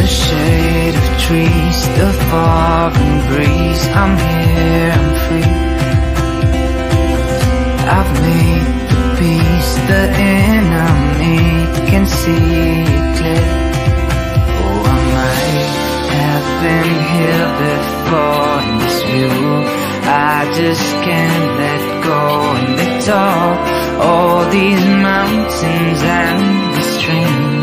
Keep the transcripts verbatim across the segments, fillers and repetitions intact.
the shade of trees, the foreign breeze. I'm here, I'm free. I've made the peace, the enemy can see it clear. Oh, I might have been here before in this view. I just can't let go, and they talk all these mountains and the streams.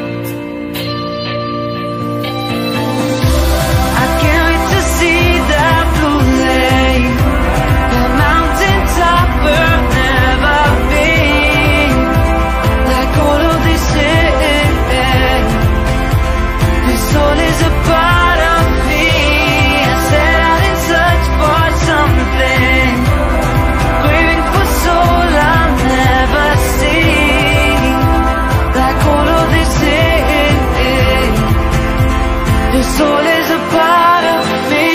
I can't wait to see that blue lake, that mountain top where I've never been. Like all of this city, this all is a part of me. I set out in search for something, craving for soul I'll never see. Like all of this city, this all is a part of me.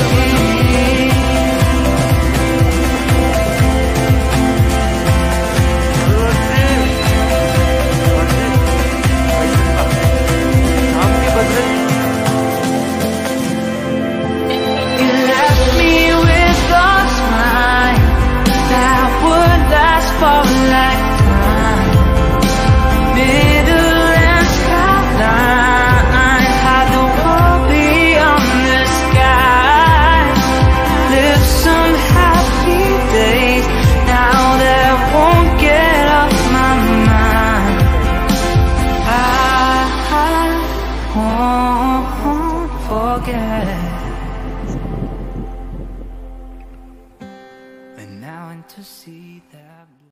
You left me with a smile that would last for a lifetime. Middle and skyline, had the world beyond the sky. Live some happy days now that won't get off my mind. I won't forget. And now and to see that blue